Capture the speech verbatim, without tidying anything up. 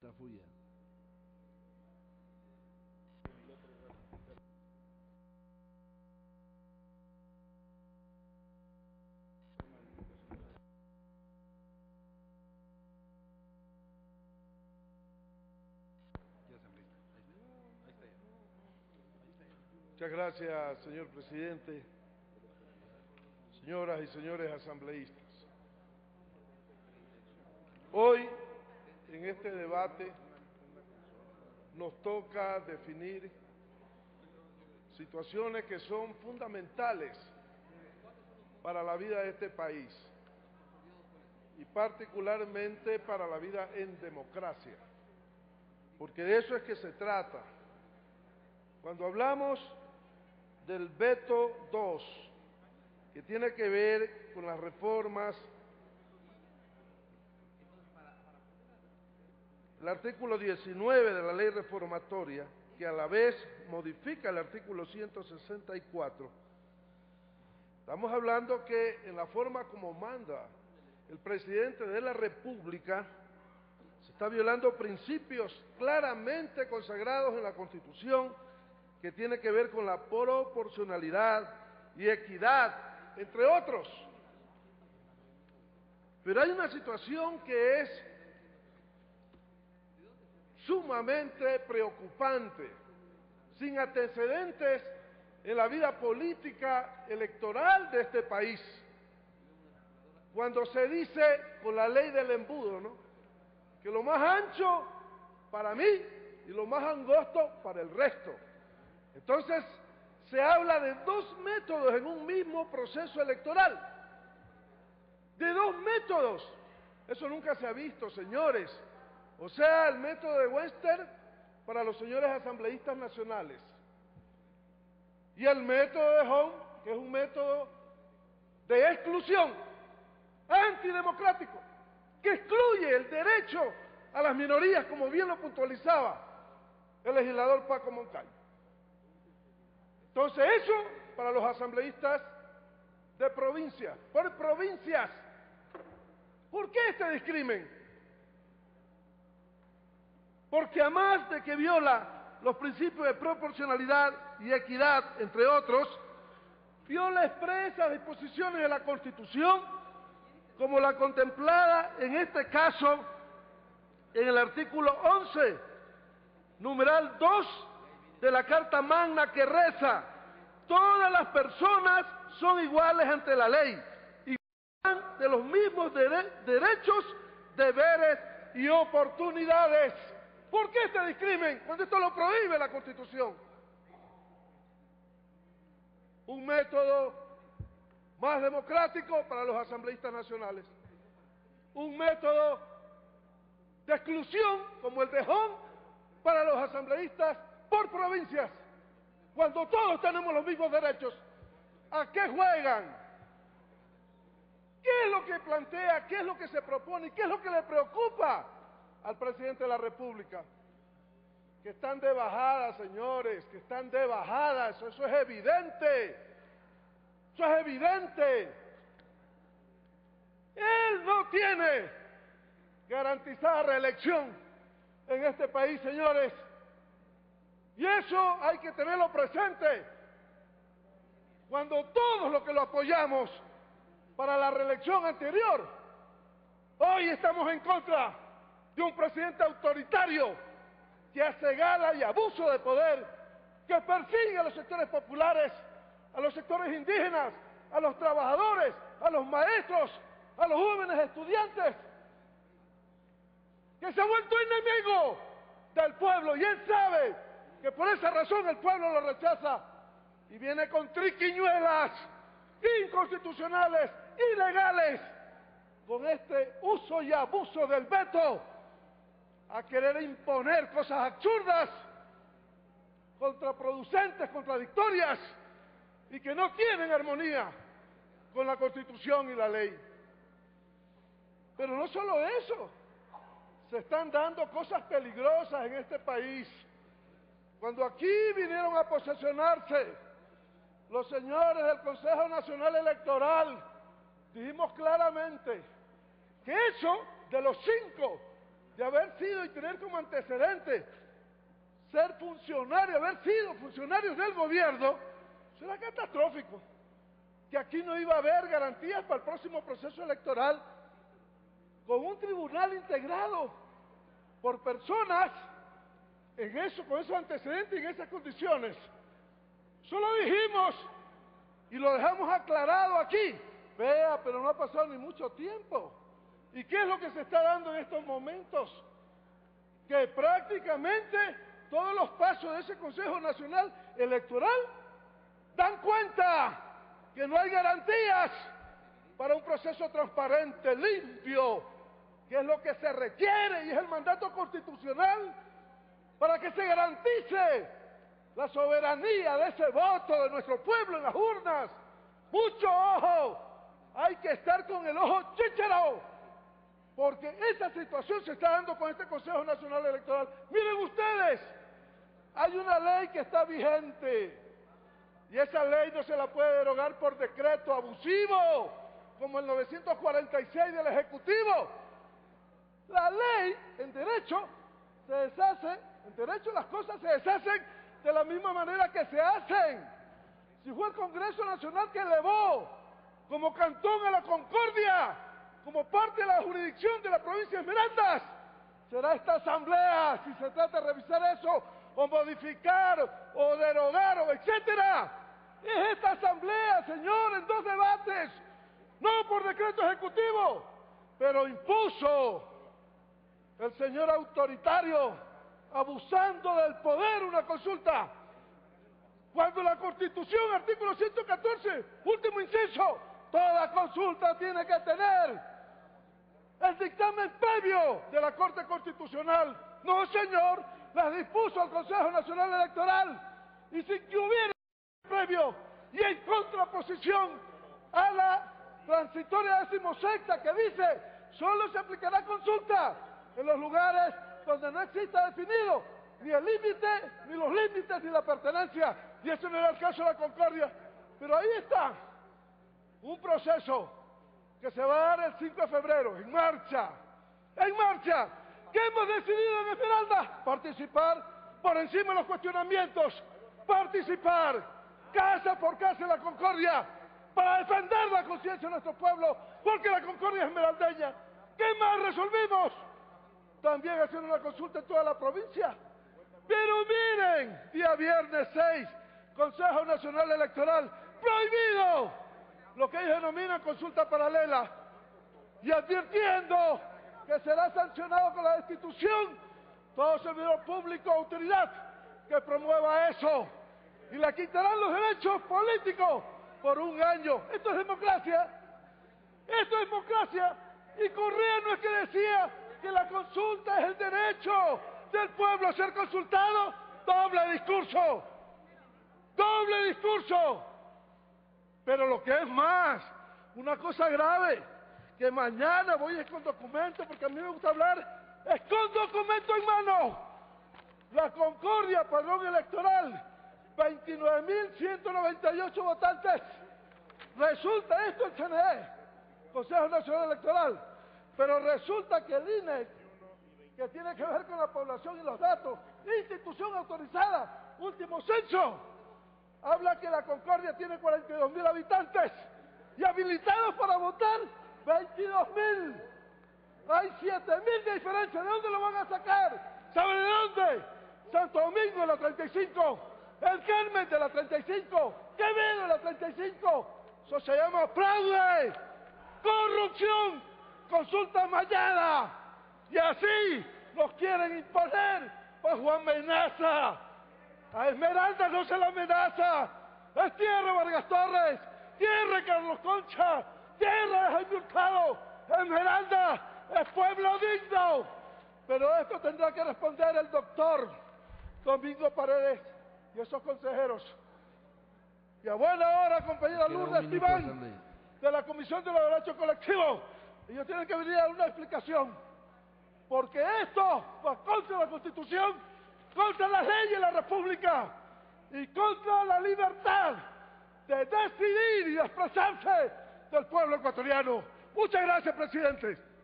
Tafuya. Muchas gracias, señor presidente. Señoras y señores asambleístas, hoy en este debate nos toca definir situaciones que son fundamentales para la vida de este país y particularmente para la vida en democracia, porque de eso es que se trata. Cuando hablamos del veto dos, que tiene que ver con las reformas, el artículo diecinueve de la ley reformatoria, que a la vez modifica el artículo ciento sesenta y cuatro, estamos hablando que en la forma como manda el presidente de la República, se está violando principios claramente consagrados en la Constitución, que tiene que ver con la proporcionalidad y equidad, entre otros. Pero hay una situación que es sumamente preocupante, sin antecedentes en la vida política electoral de este país, cuando se dice con la ley del embudo, ¿no?, que lo más ancho para mí y lo más angosto para el resto. Entonces, se habla de dos métodos en un mismo proceso electoral. De dos métodos. Eso nunca se ha visto, señores. O sea, el método de Webster para los señores asambleístas nacionales. Y el método de Hong, que es un método de exclusión, antidemocrático, que excluye el derecho a las minorías, como bien lo puntualizaba el legislador Paco Moncayo. Entonces, eso para los asambleístas de provincia, por provincias. ¿Por qué este discrimen? Porque además de que viola los principios de proporcionalidad y equidad, entre otros, viola expresas disposiciones de la Constitución, como la contemplada en este caso en el artículo once, numeral dos, de la Carta Magna, que reza: todas las personas son iguales ante la ley y gozan de los mismos dere derechos, deberes y oportunidades. ¿Por qué este discrimen cuando esto lo prohíbe la Constitución? Un método más democrático para los asambleístas nacionales, un método de exclusión como el de Hong para los asambleístas por provincias, cuando todos tenemos los mismos derechos. ¿A qué juegan? ¿Qué es lo que plantea? ¿Qué es lo que se propone? ¿Qué es lo que le preocupa al presidente de la República? Que están de bajada, señores, que están de bajada, eso, eso es evidente, eso es evidente. Él no tiene garantizada reelección en este país, señores. Y eso hay que tenerlo presente cuando todos los que lo apoyamos para la reelección anterior, hoy estamos en contra de un presidente autoritario que hace gala y abuso de poder, que persigue a los sectores populares, a los sectores indígenas, a los trabajadores, a los maestros, a los jóvenes estudiantes, que se ha vuelto enemigo del pueblo, y él sabe que por esa razón el pueblo lo rechaza, y viene con triquiñuelas inconstitucionales, ilegales, con este uso y abuso del veto, a querer imponer cosas absurdas, contraproducentes, contradictorias, y que no tienen armonía con la Constitución y la ley. Pero no solo eso, se están dando cosas peligrosas en este país. Cuando aquí vinieron a posesionarse los señores del Consejo Nacional Electoral, dijimos claramente que eso, de los cinco de haber sido y tener como antecedente ser funcionario, haber sido funcionarios del gobierno, eso era catastrófico. Que aquí no iba a haber garantías para el próximo proceso electoral con un tribunal integrado por personas en eso, con esos antecedentes y en esas condiciones. Solo dijimos y lo dejamos aclarado aquí. Vea, pero no ha pasado ni mucho tiempo. ¿Y qué es lo que se está dando en estos momentos? Que prácticamente todos los pasos de ese Consejo Nacional Electoral dan cuenta que no hay garantías para un proceso transparente, limpio, que es lo que se requiere y es el mandato constitucional para que se garantice la soberanía de ese voto de nuestro pueblo en las urnas. Mucho ojo, hay que estar con el ojo chícharo, porque esa situación se está dando con este Consejo Nacional Electoral. Miren ustedes, hay una ley que está vigente y esa ley no se la puede derogar por decreto abusivo, como el novecientos cuarenta y seis del Ejecutivo. La ley, en derecho, se deshace, en derecho las cosas se deshacen de la misma manera que se hacen. Si fue el Congreso Nacional que elevó como cantón a la Concordia, como parte de la jurisdicción de la provincia de Esmeraldas, será esta asamblea, si se trata de revisar eso, o modificar, o derogar, o etcétera. Es esta asamblea, señor, en dos debates, no por decreto ejecutivo, pero impuso el señor autoritario, abusando del poder, una consulta. Cuando la Constitución, artículo ciento catorce, último inciso, toda consulta tiene que tener el dictamen previo de la Corte Constitucional. No, señor, las dispuso el Consejo Nacional Electoral y sin que hubiera previo y en contraposición a la transitoria decimosexta que dice solo se aplicará consulta en los lugares donde no exista definido ni el límite, ni los límites, ni la pertenencia, y eso no era el caso de la Concordia. Pero ahí está, un proceso que se va a dar el cinco de febrero, en marcha, en marcha. ¿Qué hemos decidido en Esmeralda? Participar por encima de los cuestionamientos, participar casa por casa en la Concordia, para defender la conciencia de nuestro pueblo, porque la Concordia es esmeraldeña. ¿Qué más resolvimos? También hacer una consulta en toda la provincia. Pero miren, día viernes seis, Consejo Nacional Electoral, prohibido lo que ellos denominan consulta paralela, y advirtiendo que será sancionado con la destitución todo servidor público o autoridad que promueva eso, y le quitarán los derechos políticos por un año. Esto es democracia, esto es democracia, y Correa no es que decía que la consulta es el derecho del pueblo a ser consultado. Doble discurso, doble discurso. Pero lo que es más, una cosa grave, que mañana voy a ir con documento, porque a mí me gusta hablar, es con documento en mano. La Concordia, padrón electoral, veintinueve mil ciento noventa y ocho votantes. Resulta esto el C N E, Consejo Nacional Electoral, pero resulta que el I N E, que tiene que ver con la población y los datos, institución autorizada, último censo, habla que la Concordia tiene cuarenta y dos mil habitantes y habilitados para votar veintidós mil. Hay siete mil de diferencia. ¿De dónde lo van a sacar? ¿Sabe de dónde? Santo Domingo de la treinta y cinco, El Carmen de la treinta y cinco, Quevedo de la treinta y cinco. Eso se llama fraude, corrupción, consulta mallada. Y así nos quieren imponer bajo amenaza. A Esmeralda no se la amenaza. Es tierra Vargas Torres, tierra Carlos Concha, tierra de Jaime Hurtado. Esmeralda es pueblo digno. Pero esto tendrá que responder el doctor Domingo Paredes y esos consejeros. Y a buena hora, compañera Lourdes Iván, de la Comisión de los Derechos Colectivos. Ellos tienen que venir a dar una explicación. Porque esto va contra la Constitución, contra las leyes de la República y contra la libertad de decidir y expresarse del pueblo ecuatoriano. Muchas gracias, presidente.